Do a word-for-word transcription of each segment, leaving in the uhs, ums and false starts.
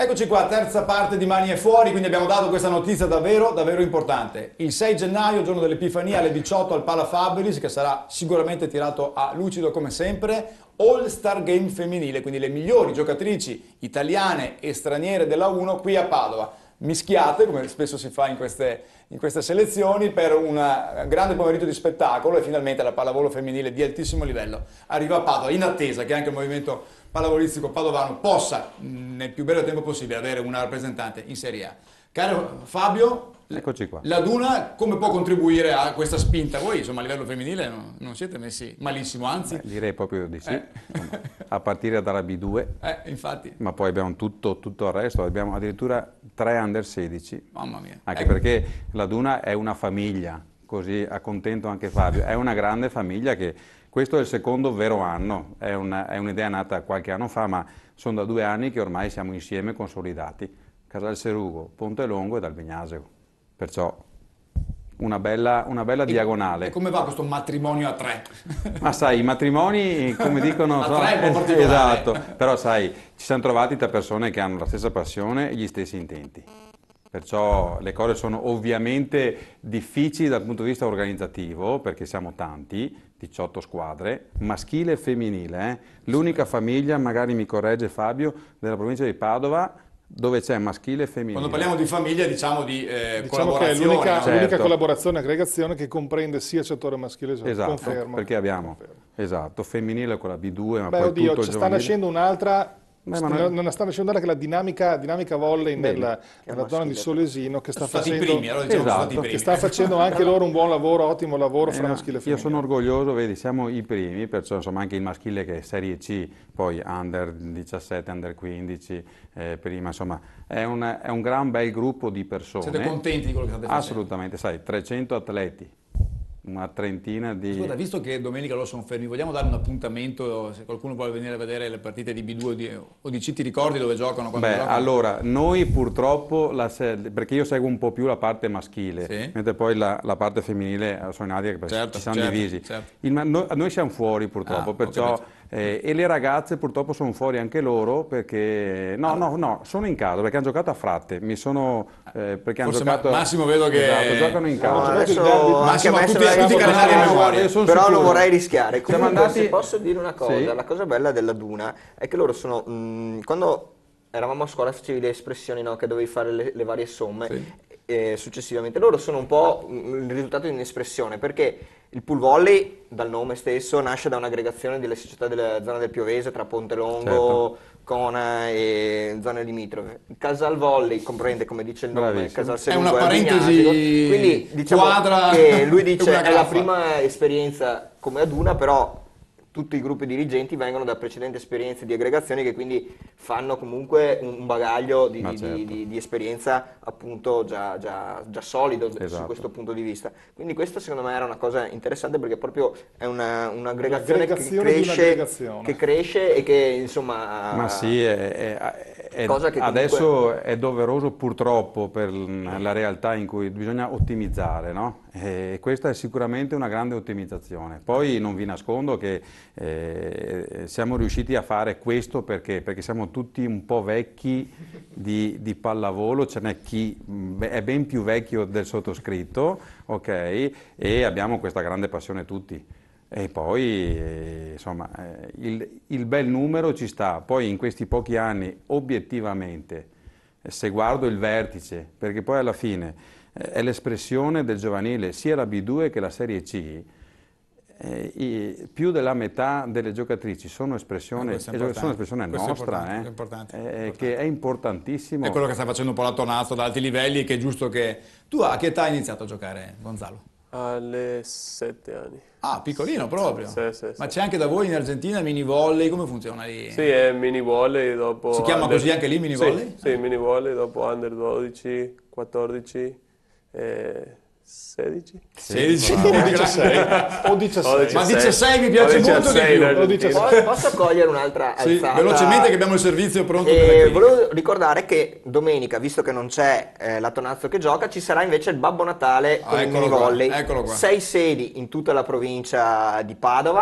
Eccoci qua, terza parte di Mani e Fuori, quindi abbiamo dato questa notizia davvero, davvero importante. Il sei gennaio, giorno dell'Epifania, alle diciotto al Pala Fabris, che sarà sicuramente tirato a lucido come sempre, All Star Game femminile, quindi le migliori giocatrici italiane e straniere della uno qui a Padova. Mischiate, come spesso si fa in queste, in queste selezioni, per un grande pomeriggio di spettacolo e finalmente la pallavolo femminile di altissimo livello arriva a Padova, in attesa che anche il movimento pallavolistico padovano possa nel più breve tempo possibile avere una rappresentante in Serie A. Caro Fabio, eccoci qua. La Duna come può contribuire a questa spinta? Voi insomma a livello femminile non, non siete messi malissimo, anzi. Beh, direi proprio di sì, eh. insomma, a partire dalla B due, eh, infatti. Ma poi abbiamo tutto, tutto il resto, abbiamo addirittura tre under sedici. Mamma mia. Anche ecco. Perché la Duna è una famiglia, così accontento anche Fabio, è una grande famiglia che questo è il secondo vero anno, è, una, è un'idea nata qualche anno fa, ma sono da due anni che ormai siamo insieme consolidati, Casal Serugo, Ponte Longo e Dal Vignasego, perciò una bella, una bella e, diagonale. E come va questo matrimonio a tre? Ma sai, i matrimoni, come dicono, a sono, tre è un po' particolare. Esatto, però sai, ci siamo trovati tra persone che hanno la stessa passione e gli stessi intenti. Perciò le cose sono ovviamente difficili dal punto di vista organizzativo, perché siamo tanti, diciotto squadre, maschile e femminile. Eh? L'unica famiglia, magari mi corregge Fabio, della provincia di Padova, dove c'è maschile e femminile. Quando parliamo di famiglia diciamo di eh, diciamo collaborazione. Che è l'unica, no? certo. Certo. collaborazione aggregazione che comprende sia settore maschile che esatto, confermo. perché abbiamo confermo. Esatto, femminile con la B due, ma Beh, poi oddio, tutto il sta giovanile. nascendo un'altra. Beh, sta, non... non sta nascendo che la dinamica, dinamica volley Bene. nella, nella zona di Solesino che sta sono stati facendo, i primi, allora diciamo esatto, sono stati i primi. che sta facendo anche loro un buon lavoro, ottimo lavoro Eh, fra no, maschile e io femminile. sono orgoglioso, vedi, siamo i primi, perciò insomma anche il maschile che è Serie C, poi under diciassette, under quindici, eh, prima, insomma è un, è un gran bel gruppo di persone. Siete contenti di quello che state facendo? Assolutamente, sai, trecento atleti, una trentina di... Ascolta, visto che domenica loro sono fermi, vogliamo dare un appuntamento, se qualcuno vuole venire a vedere le partite di B due o di, o di C, ti ricordi dove giocano? Quando Beh, giocano? allora, noi purtroppo, la se... perché io seguo un po' più la parte maschile, sì. mentre poi la, la parte femminile sono in Adia, perché certo, ci siamo certo, divisi. Certo. Il, noi, noi siamo fuori purtroppo, ah, perciò... Eh, e le ragazze purtroppo sono fuori anche loro perché... No, allora. no, no, sono in casa perché hanno giocato a Fratte, mi sono... Eh, perché Forse hanno giocato... Massimo vedo che... Esatto, giocano in casa. No, adesso Massimo anche ha a me tutti, sembra tutti i che calenari a possiamo- memoria. Sono Però sicuro. non vorrei rischiare. Comunque, andati- se posso dire una cosa, Sì. la cosa bella della Duna è che loro sono... mh, quando eravamo a scuola facevi le espressioni, no, che dovevi fare le, le varie somme, Sì. e successivamente loro sono un po' mh, il risultato di un'espressione, perché il pool volley, dal nome stesso, nasce da un'aggregazione delle società della zona del Piovese, tra Ponte Longo, Certo. Cona e zone limitrofe. Il Casal Volley comprende, come dice il nome, Bravissimo. Casal È Serugo una e parentesi Vignasego. Quindi diciamo quadra che lui una dice è la graffa. prima esperienza come ad una, però tutti i gruppi dirigenti vengono da precedenti esperienze di aggregazioni che quindi fanno comunque un bagaglio di, Ma di, certo. di, di, di esperienza appunto già, già, già solido su Esatto. questo punto di vista. Quindi questo secondo me era una cosa interessante perché proprio è una, un'aggregazione, che, L'aggregazione di cresce, un'aggregazione. che cresce e che insomma... Ma sì, è, è- è- Cosa che comunque- adesso è doveroso purtroppo per la realtà in cui bisogna ottimizzare, no? E questa è sicuramente una grande ottimizzazione. Poi non vi nascondo che eh, siamo riusciti a fare questo perché, perché siamo tutti un po' vecchi di, di pallavolo, ce n'è chi mh, è ben più vecchio del sottoscritto, ok? E abbiamo questa grande passione tutti. E poi, eh, insomma, eh, il, il bel numero ci sta. Poi in questi pochi anni, obiettivamente, eh, se guardo il vertice, perché poi alla fine eh, è l'espressione del giovanile, sia la B due che la Serie C, eh, i- più della metà delle giocatrici sono espressione, Eh, questo è eh, sono importante. espressione Questo è nostra, importante, eh, è importante, eh, è importante. che è importantissimo. È quello che sta facendo un po' la tonazzo da alti livelli, che è giusto che... Tu a che età hai iniziato a giocare, Gonzalo? Alle sette anni. Ah, piccolino proprio. Sì, sì, sì. Ma c'è anche da voi in Argentina mini volley, come funziona lì? Sì, è mini volley dopo... Si chiama under- così anche lì, mini Sì, volley? Sì, mini volley dopo under dodici, quattordici, eh, sedici. sedici? O diciassei. O diciassei. Ma diciassei mi piace O molto di diciassei più. in O diciassei. Poi posso cogliere un'altra Sì, alzata? velocemente che abbiamo il servizio pronto per la E clinica. volevo ricordare che domenica, visto che non c'è eh, la Tonazzo che gioca, ci sarà invece il Babbo Natale Ah, con il eccolo mini qua, volley. eccolo qua. Sei sedi in tutta la provincia di Padova,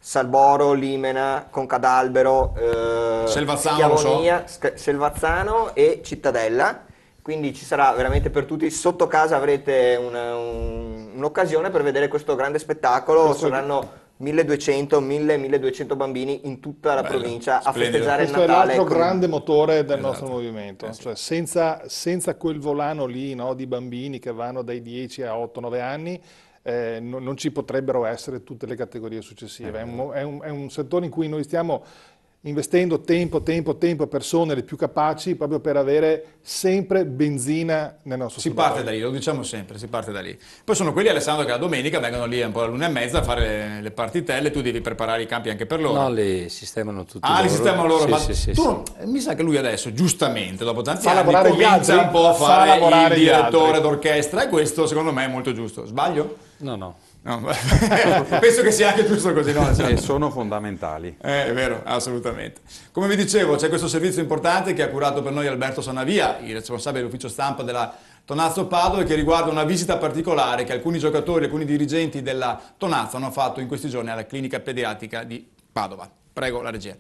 Salboro, Limena, Conca d'Albero, eh, Selvazzano, lo so. Schiavonia, Sc- Selvazzano e Cittadella. Quindi ci sarà veramente per tutti. Sotto casa avrete una- un- un'occasione per vedere questo grande spettacolo. Questo è- Saranno milleduecento, mille, milleduecento bambini in tutta la Bello, provincia a splendido. festeggiare il Questo è Natale. l'altro con- grande motore del Esatto. nostro movimento, Eh sì. cioè senza, senza quel volano lì, no, di bambini che vanno dai dieci a otto nove anni, eh, no- non ci potrebbero essere tutte le categorie successive. È un, mo- è un- è un settore in cui noi stiamo investendo tempo, tempo, tempo, persone le più capaci proprio per avere sempre benzina nel nostro Si serbatoio. parte da lì, lo diciamo sempre, si parte da lì. Poi sono quelli, Alessandro, che la domenica vengono lì un po' all'una e mezza a fare le, le partitelle, tu devi preparare i campi anche per loro. No, li sistemano tutti Ah, loro. li sistemano loro, Sì, ma sì, sì, tu sì. non- mi sa che lui adesso, giustamente, dopo tanti Fa anni, lavorare gli comincia altri, un po' a fa fare lavorare il gli direttore altri. d'orchestra e questo secondo me è molto giusto. Sbaglio? No, no. No, penso che sia anche giusto così, no? E Alessandro? sono fondamentali. Eh, è vero, assolutamente. Come vi dicevo, c'è questo servizio importante che ha curato per noi Alberto Sanavia, il responsabile dell'ufficio stampa della Tonazzo Padova, e che riguarda una visita particolare che alcuni giocatori, alcuni dirigenti della Tonazzo hanno fatto in questi giorni alla clinica pediatrica di Padova. Prego, la regia.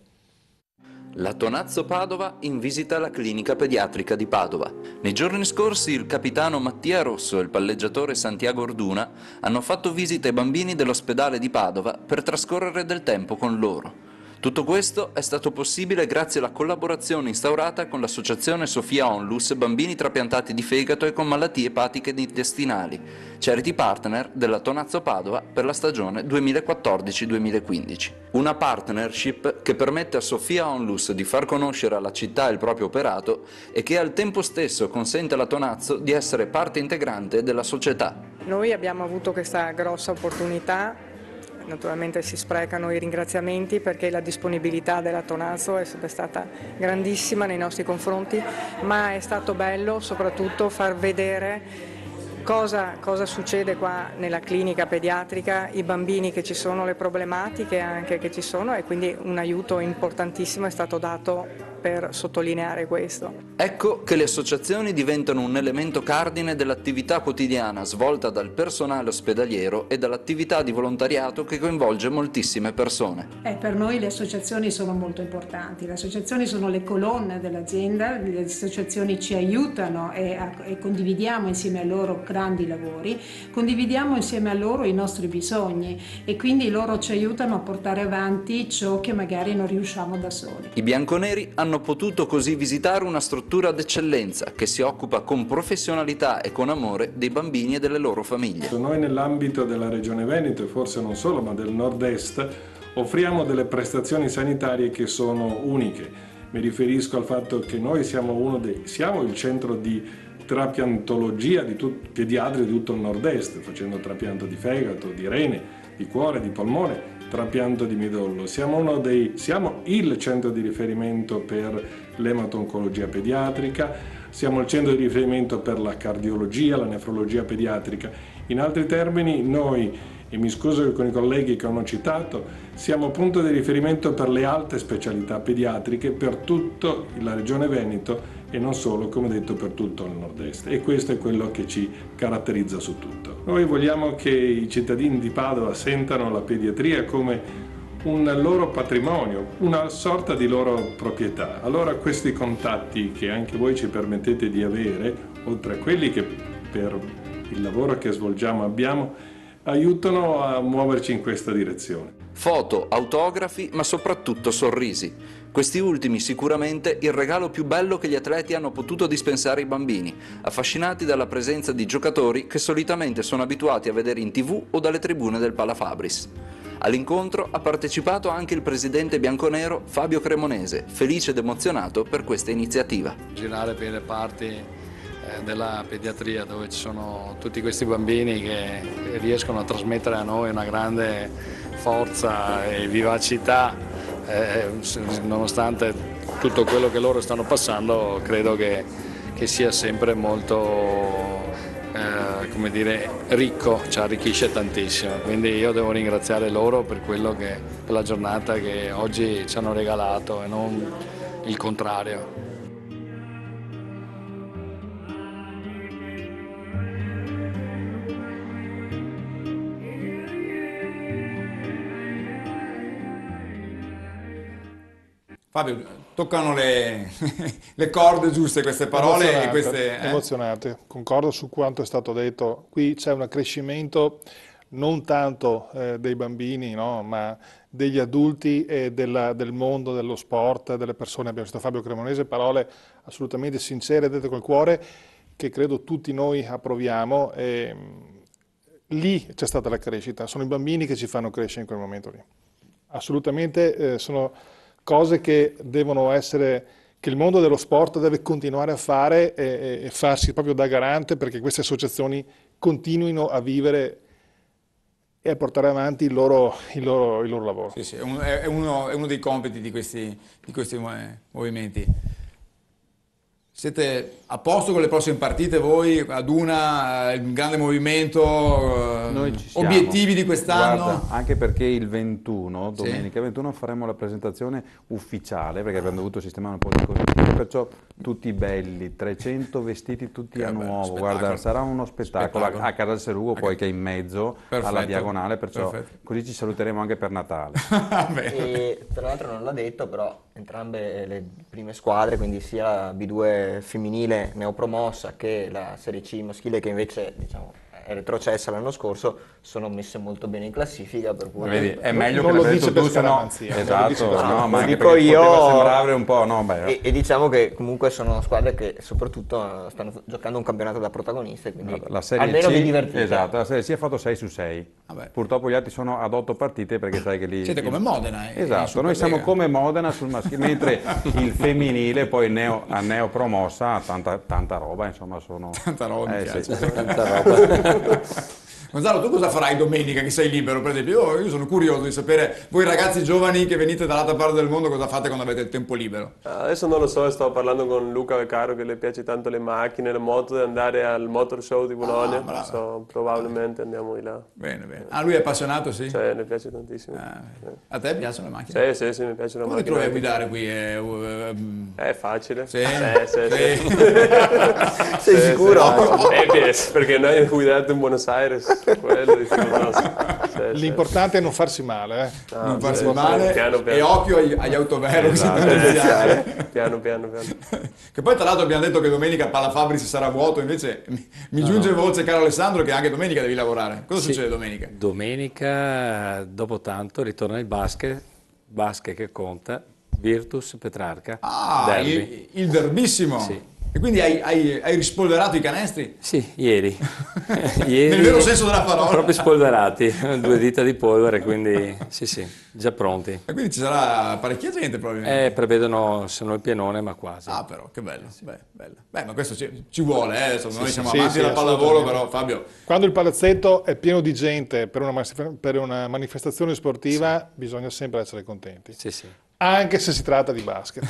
La Tonazzo Padova in visita alla clinica pediatrica di Padova. Nei giorni scorsi il capitano Mattia Rosso e il palleggiatore Santiago Orduna hanno fatto visita ai bambini dell'ospedale di Padova per trascorrere del tempo con loro. Tutto questo è stato possibile grazie alla collaborazione instaurata con l'associazione Sofia Onlus Bambini trapiantati di fegato e con malattie epatiche intestinali, charity partner della Tonazzo Padova per la stagione duemilaquattordici duemilaquindici. Una partnership che permette a Sofia Onlus di far conoscere alla città il proprio operato e che al tempo stesso consente alla Tonazzo di essere parte integrante della società. Noi abbiamo avuto questa grossa opportunità. Naturalmente si sprecano i ringraziamenti perché la disponibilità della Tonazzo è sempre stata grandissima nei nostri confronti, ma è stato bello soprattutto far vedere cosa, cosa succede qua nella clinica pediatrica, i bambini che ci sono, le problematiche anche che ci sono, e quindi un aiuto importantissimo è stato dato per sottolineare questo. Ecco che le associazioni diventano un elemento cardine dell'attività quotidiana svolta dal personale ospedaliero e dall'attività di volontariato che coinvolge moltissime persone. Eh, per noi le associazioni sono molto importanti, le associazioni sono le colonne dell'azienda, le associazioni ci aiutano e, e condividiamo insieme a loro grandi lavori, condividiamo insieme a loro i nostri bisogni e quindi loro ci aiutano a portare avanti ciò che magari non riusciamo da soli. I bianconeri hanno potuto così visitare una struttura d'eccellenza che si occupa con professionalità e con amore dei bambini e delle loro famiglie. Noi nell'ambito della Regione Veneto, e forse non solo, ma del nord-est, offriamo delle prestazioni sanitarie che sono uniche. Mi riferisco al fatto che noi siamo, uno dei, siamo il centro di trapiantologia di tut, pediatri di tutto il nord-est, facendo trapianto di fegato, di rene, di cuore, di polmone, trapianto di midollo. Siamo, uno dei, siamo il centro di riferimento per l'ematoncologia pediatrica, siamo il centro di riferimento per la cardiologia, la nefrologia pediatrica. In altri termini, noi, e mi scuso con i colleghi che hanno citato, siamo punto di riferimento per le alte specialità pediatriche per tutta la Regione Veneto e non solo, come detto, per tutto il nord-est. E questo è quello che ci caratterizza su tutto. Noi vogliamo che i cittadini di Padova sentano la pediatria come un loro patrimonio, una sorta di loro proprietà. Allora questi contatti che anche voi ci permettete di avere, oltre a quelli che per il lavoro che svolgiamo abbiamo, aiutano a muoverci in questa direzione. Foto, autografi, ma soprattutto sorrisi. Questi ultimi sicuramente il regalo più bello che gli atleti hanno potuto dispensare ai bambini, affascinati dalla presenza di giocatori che solitamente sono abituati a vedere in tivù o dalle tribune del Palafabris. All'incontro ha partecipato anche il presidente bianconero Fabio Cremonese, felice ed emozionato per questa iniziativa. Girare per le parti della pediatria dove ci sono tutti questi bambini che riescono a trasmettere a noi una grande forza e vivacità, eh, nonostante tutto quello che loro stanno passando, credo che, che sia sempre molto eh, come dire, ricco, ci arricchisce tantissimo. Quindi io devo ringraziare loro per quello che, per la giornata che oggi ci hanno regalato e non il contrario. Fabio, toccano le, le corde giuste queste parole emozionante, e queste... Eh? Emozionante, concordo su quanto è stato detto. Qui c'è un accrescimento non tanto eh, dei bambini, no, ma degli adulti e della, del mondo dello sport, delle persone. Abbiamo visto Fabio Cremonese, parole assolutamente sincere, dette col cuore, che credo tutti noi approviamo. E, lì c'è stata la crescita, sono i bambini che ci fanno crescere in quel momento lì. Assolutamente eh, sono cose che devono essere, che il mondo dello sport deve continuare a fare e, e farsi proprio da garante perché queste associazioni continuino a vivere e a portare avanti il loro, il loro, il loro lavoro. Sì, sì, è, un, è, uno, è uno dei compiti di questi, di questi movimenti. Siete a posto con le prossime partite voi, ad una, il grande movimento, Noi ci siamo. Obiettivi di quest'anno? Guarda, anche perché il ventuno, domenica sì. ventuno, faremo la presentazione ufficiale, perché abbiamo dovuto sistemare un po' di cose, perciò tutti belli, trecento vestiti tutti che a bello, nuovo, spettacolo. Guarda, sarà uno spettacolo, spettacolo. a Casal Serugo, okay. Poi che è in mezzo, perfetto, alla diagonale, perciò perfetto. Così ci saluteremo anche per Natale. E tra l'altro non l'ha detto, però entrambe le prime squadre, quindi sia B due femminile neopromossa che la Serie C maschile, che invece diciamo è retrocessa l'anno scorso, sono messe molto bene in classifica, per cui vedi, è meglio non che lo dice per scaramanzia. Esatto, no, no, ma anche dico io, poteva sembrare un po', no, beh. E, e diciamo che comunque sono squadre che soprattutto stanno giocando un campionato da protagoniste, quindi la serie almeno C, vi divertite. Esatto, la Serie C ha fatto sei su sei. Vabbè. Purtroppo gli altri sono ad otto partite perché sai che lì... Siete come Modena. Eh, esatto, noi siamo come Modena sul maschile, mentre il femminile poi neo, a neo promossa ha tanta, tanta roba, insomma sono... Tanta roba, mi eh, piace. Sì. Tanta roba. Gonzalo, tu cosa farai domenica che sei libero, per esempio? Io, io sono curioso di sapere, voi ragazzi giovani che venite dall'altra parte del mondo, cosa fate quando avete il tempo libero? Adesso non lo so, sto parlando con Luca Beccaro che le piace tanto le macchine, le moto, di andare al Motor Show di Bologna, ah, so, probabilmente andiamo di là. Bene, bene. Ah, lui è appassionato, sì? Sì, mi piace tantissimo. Ah, sì. A te piacciono le macchine? Sì, sì, sì, mi piacciono le macchine. Come ti trovi a guidare qui? È, uh, è facile. Sì? Sì, sì, sì. sì. Sei sì, sicuro? Sì, perché noi abbiamo guidato in Buenos Aires, quello di l'importante è non farsi male, eh. ah, non farsi male piano, piano. E occhio agli, agli autovelox, esatto, esatto. piano piano piano. Che poi tra l'altro abbiamo detto che domenica Palafabris sarà vuoto, invece mi, mi no, giunge no. voce, caro Alessandro, che anche domenica devi lavorare. Cosa sì. succede domenica? Domenica, dopo tanto, ritorna il basket, basket che conta, Virtus Petrarca. Ah, derby. Il, il derbissimo. Sì. E quindi hai, hai, hai rispolverato i canestri? Sì, ieri. ieri Nel vero senso della parola. Proprio spolverati, due dita di polvere, quindi sì, sì, già pronti. E quindi ci sarà parecchia gente probabilmente? Eh, prevedono, se non il pienone, ma quasi. Ah, però, che bello. Sì. Beh, bello. Beh, ma questo ci, ci vuole, eh. Insomma, sì, noi siamo sì, amanti sì, della pallavolo, però Fabio... Quando il palazzetto è pieno di gente per una, per una manifestazione sportiva, sì. bisogna sempre essere contenti. Sì, sì. Anche se si tratta di basket.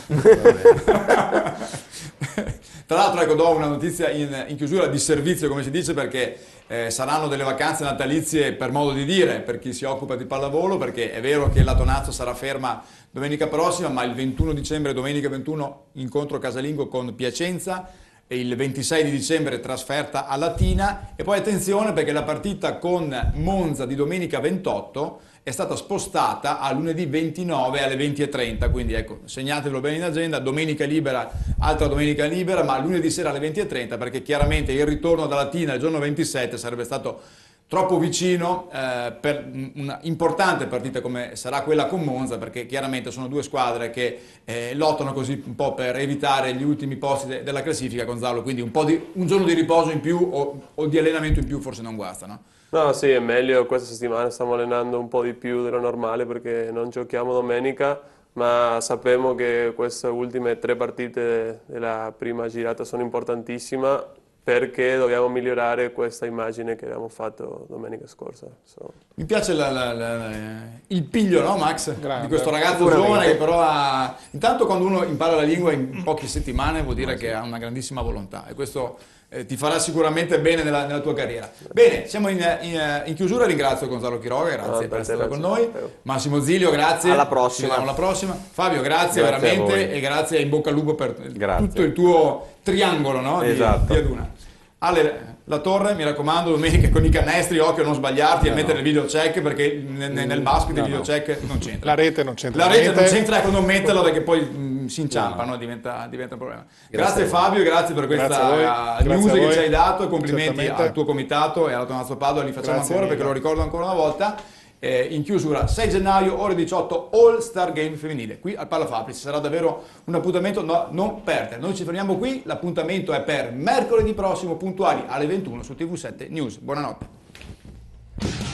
Tra l'altro, ecco, do una notizia in, in chiusura di servizio, come si dice, perché eh, saranno delle vacanze natalizie, per modo di dire, per chi si occupa di pallavolo, perché è vero che la Tonazzo sarà ferma domenica prossima, ma il ventuno dicembre, domenica ventuno, incontro casalingo con Piacenza, e il ventisei di dicembre trasferta a Latina, e poi attenzione perché la partita con Monza di domenica ventotto è stata spostata a lunedì ventinove alle venti e trenta, quindi ecco, segnatelo bene in agenda, domenica libera, altra domenica libera, ma lunedì sera alle venti e trenta, perché chiaramente il ritorno da Latina il giorno ventisette sarebbe stato troppo vicino eh, per una importante partita come sarà quella con Monza, perché chiaramente sono due squadre che eh, lottano così un po' per evitare gli ultimi posti de della classifica, Gonzalo, quindi un, po' di, un giorno di riposo in più o, o di allenamento in più forse non guasta, no? No, sì, è meglio, questa settimana stiamo allenando un po' di più dello normale perché non giochiamo domenica, ma sappiamo che queste ultime tre partite della prima girata sono importantissime perché dobbiamo migliorare questa immagine che abbiamo fatto domenica scorsa. So. Mi piace la, la, la, la, il piglio, no Max? Grande. Di questo ragazzo giovane che però ha... Intanto quando uno impara la lingua in poche settimane vuol dire che ha una grandissima volontà e questo eh, ti farà sicuramente bene nella, nella tua carriera. Bene, siamo in, in, in chiusura, ringrazio Gonzalo Quiroga, grazie no, per essere con noi. Massimo Zilio, grazie. Alla prossima. Ci vediamo alla prossima. Fabio, grazie, grazie veramente e grazie e in bocca al lupo per grazie. tutto il tuo triangolo, no? Esatto. Di, di Aduna. Ale, la torre, mi raccomando, domenica con i canestri, occhio a non sbagliarti no, a mettere no. il video check, perché nel, nel basket no, il video no. check non c'entra. La rete non c'entra La rete niente. non c'entra, ecco, non metterla perché poi mh, si inciampa, No, no. no? diventa, diventa un problema. Grazie Grazie, Fabio, grazie per Grazie a questa voi. uh, Grazie news a che voi. ci hai dato, complimenti Certamente. al tuo comitato e alla Tonazzo Padova, li facciamo Grazie ancora mille. perché lo ricordo ancora una volta. Eh, in chiusura sei gennaio ore diciotto All Star Game femminile qui al Pala Fabris, sarà davvero un appuntamento da non perdere. Noi ci fermiamo qui, l'appuntamento è per mercoledì prossimo puntuali alle ventuno su T V sette News. Buonanotte.